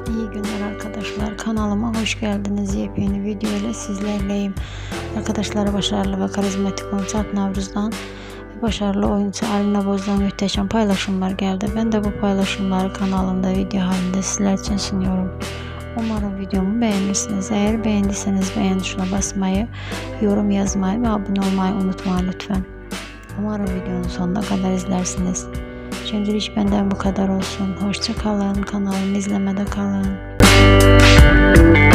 İyi günler arkadaşlar. Kanalıma hoş geldiniz. Yepyeni video ile sizlerleyim. Arkadaşlar, başarılı ve karizmatik oyuncu Alp Navruz'dan başarılı oyuncu Alina Boz'dan muhteşem paylaşımlar geldi. Ben de bu paylaşımları kanalımda video halinde sizler için sunuyorum. Umarım videomu beğenirsiniz. Eğer beğendiyseniz beğen tuşuna basmayı, yorum yazmayı ve abone olmayı unutmayın lütfen. Umarım videonun sonuna kadar izlersiniz. Şimdilik benden bu kadar olsun. Hoşça kalın. Kanalımı izlemede kalın.